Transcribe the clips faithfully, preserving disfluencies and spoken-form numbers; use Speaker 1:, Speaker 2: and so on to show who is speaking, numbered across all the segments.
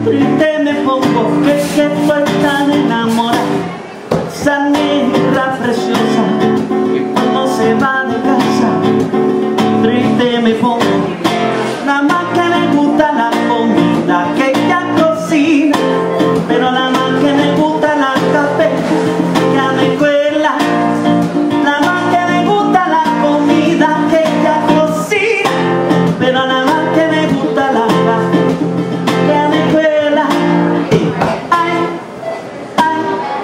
Speaker 1: triste me pongo, que, que estoy tan enamorada. Esa negra preciosa que cuando se va de casa, triste me pongo. Nada más que me gusta la comida que ella cocina, pero nada más que me gusta la café que ella me cuela. Nada más que me gusta la comida que ella cocina, pero nada más que me gusta la café que ella me cuela. Ay, ay,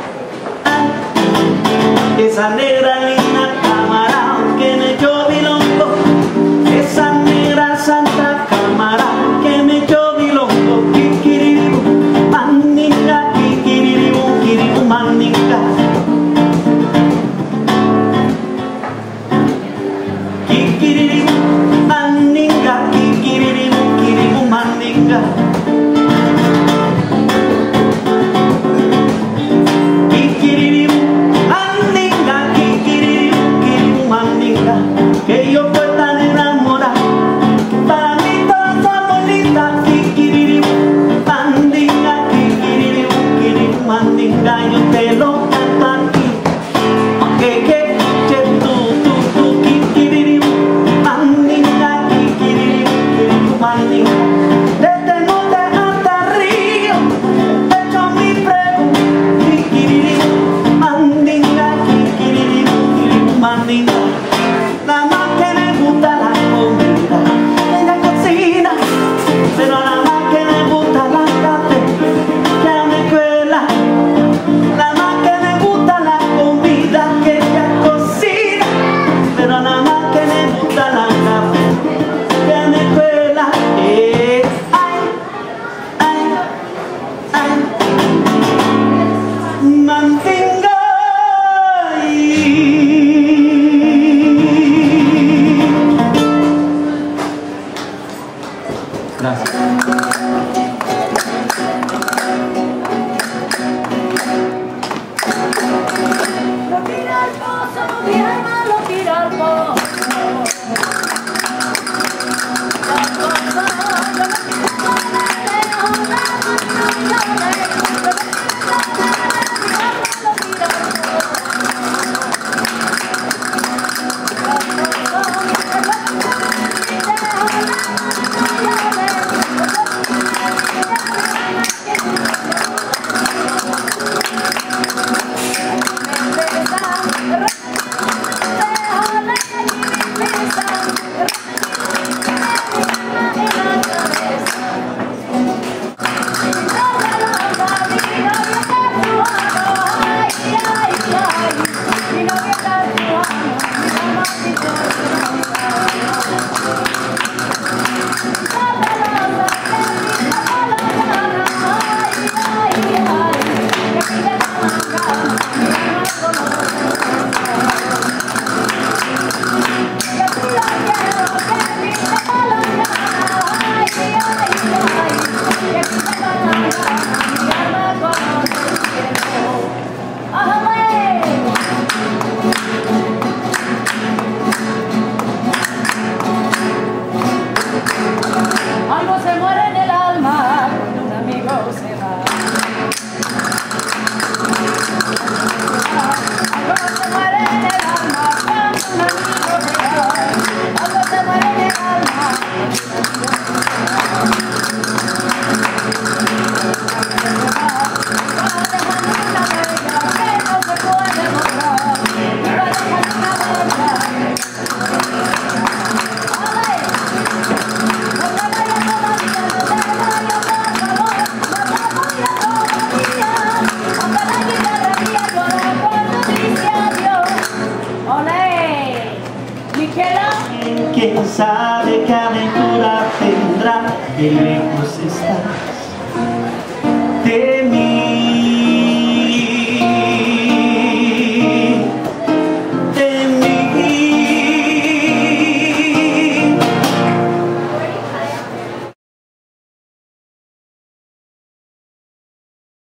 Speaker 1: ay, esa negra linda camarada que me echó bilongo, esa negra santa camarada que me echó bilongo, kikiriribu, mandinga, kikiriribu, kiribu, mandinga. Kikiriribu, mandinga, kikiriribu, kiribu, mandinga.